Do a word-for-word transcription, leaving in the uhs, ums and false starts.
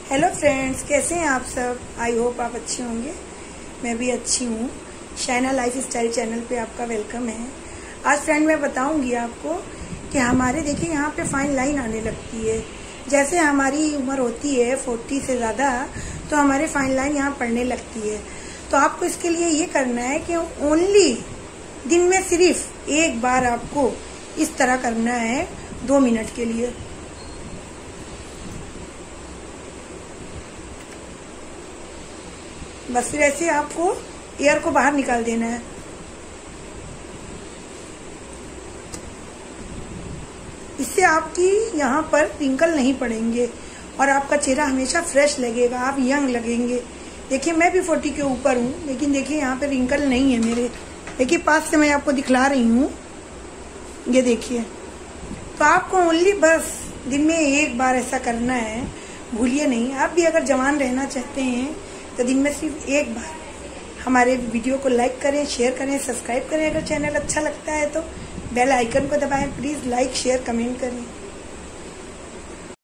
Hello friends, कैसे हैं आप सब। आई होप आप अच्छे होंगे। मैं भी अच्छी हूँ। शाइना लाइफ स्टाइल चैनल पे आपका वेलकम है। आज फ्रेंड मैं बताऊंगी आपको कि हमारे देखिए यहाँ पे फाइन लाइन आने लगती है। जैसे हमारी उम्र होती है फोर्टी से ज़्यादा, तो हमारे फाइन लाइन यहाँ पड़ने लगती है। तो आपको इसके लिए ये करना है कि ओनली दिन में सिर्फ एक बार आपको इस तरह करना है, दो मिनट के लिए। बस फिर ऐसे आपको एयर को बाहर निकाल देना है। इससे आपकी यहाँ पर रिंकल नहीं पड़ेंगे और आपका चेहरा हमेशा फ्रेश लगेगा, आप यंग लगेंगे। देखिए मैं भी फोर्टी के ऊपर हूँ, लेकिन देखिए यहाँ पे रिंकल नहीं है मेरे। देखिए पास से मैं आपको दिखला रही हूँ, ये देखिए। तो आपको ओनली बस दिन में एक बार ऐसा करना है, भूलिए नहीं। आप भी अगर जवान रहना चाहते हैं तो दिन में सिर्फ एक बार हमारे वीडियो को लाइक करें, शेयर करें, सब्सक्राइब करें। अगर चैनल अच्छा लगता है तो बेल आइकन को दबाएं। प्लीज़ लाइक शेयर कमेंट करें।